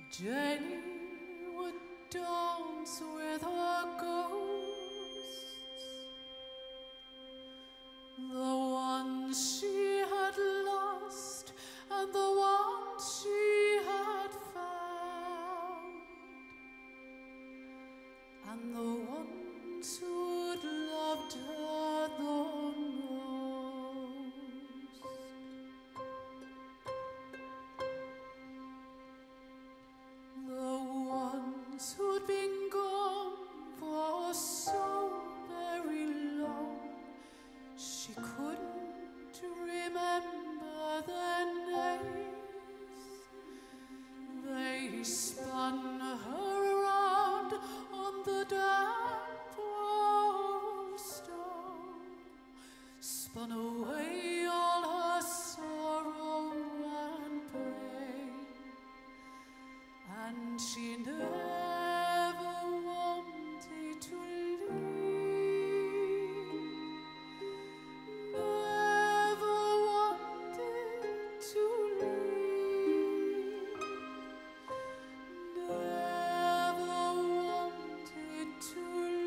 Jenny would dance with her ghosts, the ones she had lost and the ones she had found, and the ones who'd loved her the most. The ones who'd been gone for so very long, she couldn't remember their names. They spun her around on the damp old stone, spun away all her sorrow and pain, and she never wanted to leave, never wanted to leave, never wanted to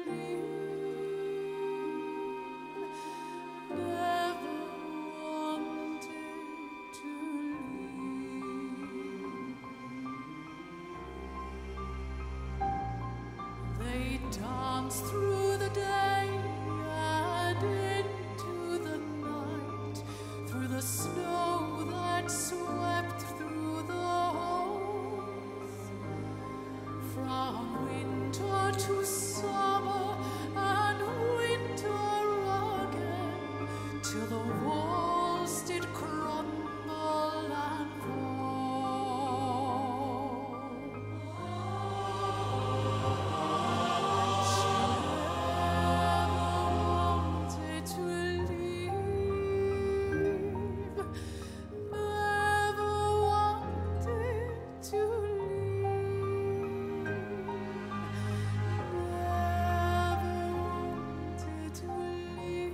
leave, never wanted to leave. They danced through the day and into the night, through the snow that swept through the halls, from winter to summer and winter again, till the walls did crumble and fall. She never wanted to leave, never wanted to leave, never wanted to leave,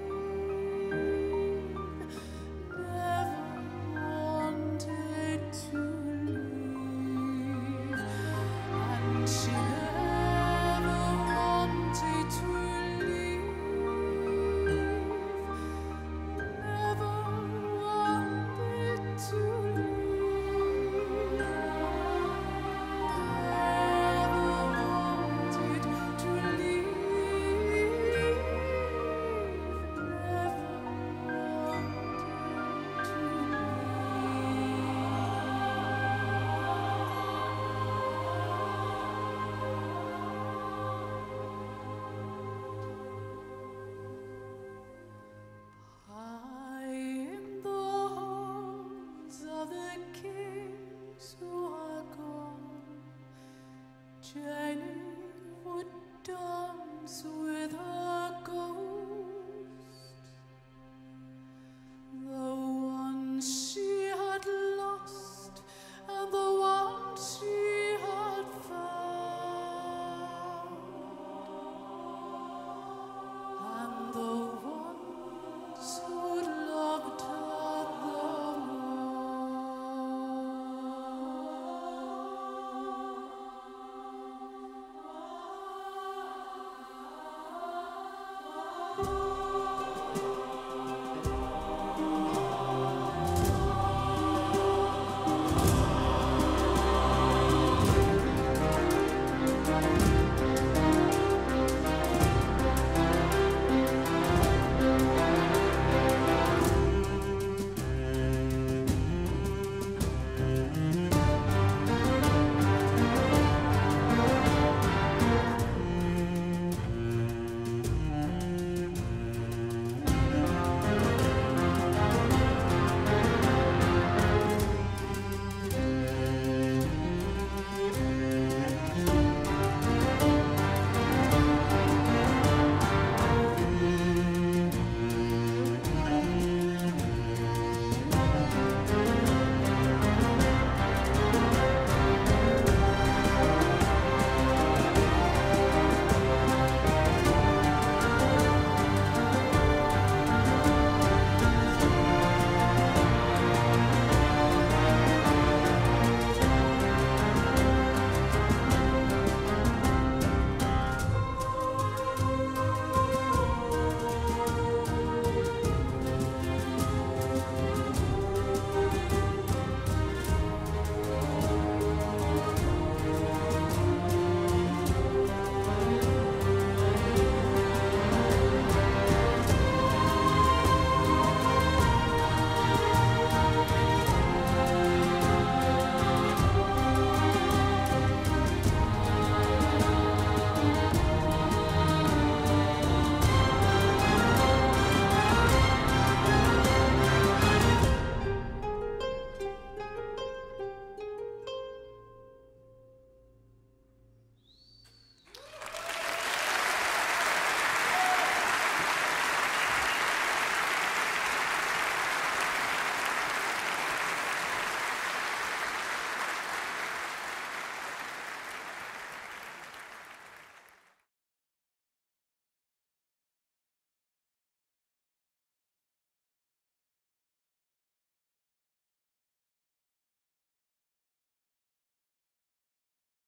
never wanted to leave, and she never wanted to leave, never wanted to leave, high in the halls of the kings who are gone, Jenny would dance with her ghost.